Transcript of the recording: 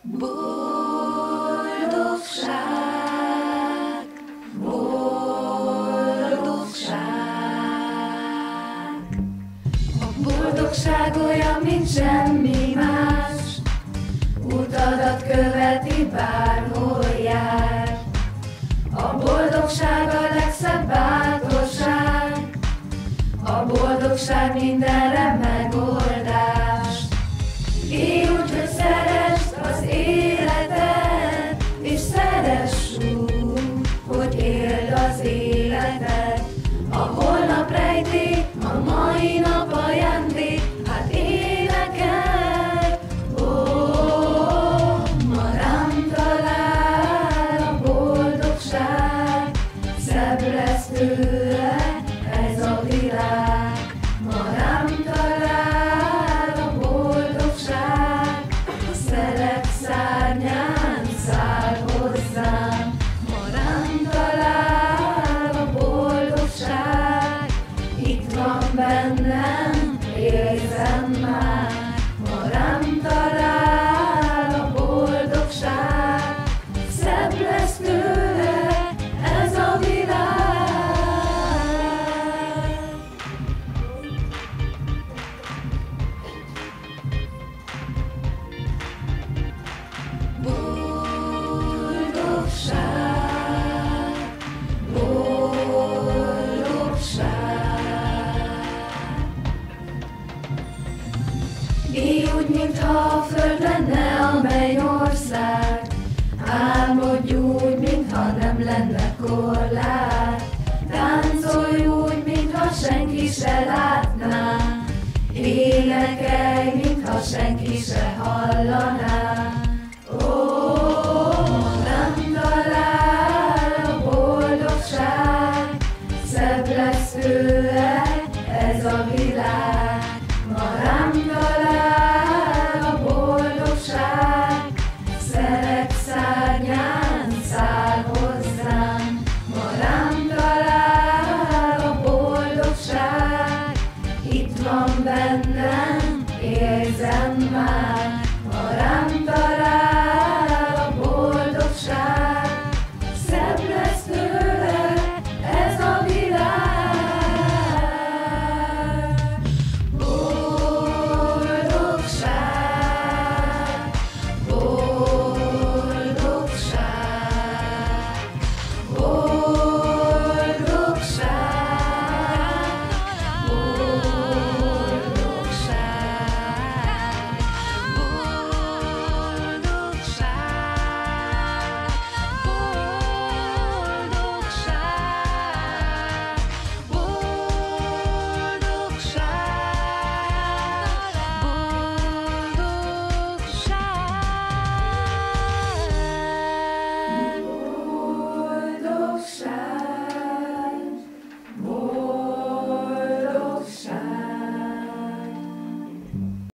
Boldogság, boldogság. A boldogság olyan, mint semmi más, utadat követi, bárhol jár. A boldogság a legszebb bátorság, a boldogság mindenre megoldás. Élj úgy, hogy szeresd az életed, és szeress úgy, hogy éld az életed. A holnap rejték, a mai nap ajándék, hát énekelj! Ma rám talál a boldogság, szebb lesz tőle ez a világ. Ma rám talál a boldogság, a szelek szárnyán száll hozzám. Ma rám talál a boldogság, itt van bennem, érzem már. Ma rám talál a boldogság, szebb lesz tőle ez a világ. Boldogság, boldogság. Élj úgy, mintha a föld lenne a mennyország, álmodj úgy, mintha nem lenne korlát. Táncolj úgy, mintha senki se látná, énekelj, mintha senki se hallaná.